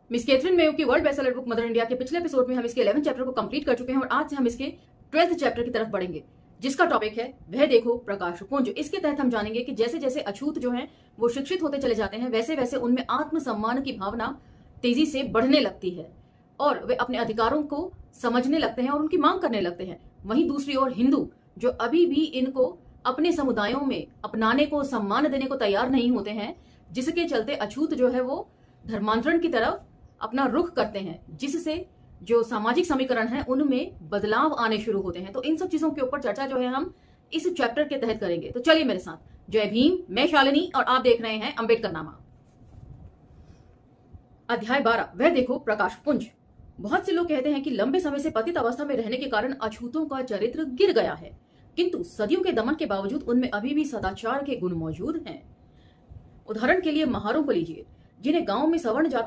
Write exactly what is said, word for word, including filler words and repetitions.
Miss Katherine Mayo की world bestseller book Mother India के पिछले एपिसोड में हम इसके इलेवेंथ चैप्टर को कंप्लीट कर चुके हैं और आज से हम इसके ट्वेल्थ चैप्टर की तरफ बढ़ेंगे, जिसका टॉपिक है वह देखो प्रकाश पुंज। इसके तहत हम जानेंगे कि जैसे जैसे अछूत जो हैं वो शिक्षित होते चले जाते हैं, वैसे वैसे उनमें आत्मसम्मान की भावना तेजी से बढ़ने लगती है और वे अपने अधिकारों को समझने लगते हैं और उनकी मांग करने लगते हैं। वहीं दूसरी ओर हिंदू जो अभी भी इनको अपने समुदायों में अपनाने को, सम्मान देने को तैयार नहीं होते हैं, जिसके चलते अछूत जो है वो धर्मांतरण की तरफ अपना रुख करते हैं, जिससे जो सामाजिक समीकरण है उनमें बदलाव आने शुरू होते हैं। तो इन सब चीजों के ऊपर चर्चा जो है हम इस चैप्टर के तहत करेंगे। तो चलिए मेरे साथ। जय भीम, मैं शालिनी और आप देख रहे हैं अंबेडकर नामा। अध्याय बारह, वह देखो प्रकाश पुंज। बहुत से लोग कहते हैं कि लंबे समय से पतित अवस्था में रहने के कारण अछूतों का चरित्र गिर गया है, किंतु सदियों के दमन के बावजूद उनमें अभी भी सदाचार के गुण मौजूद हैं। उदाहरण के लिए महारों को लीजिए, जिन्हें गांव में सवर्ण जाति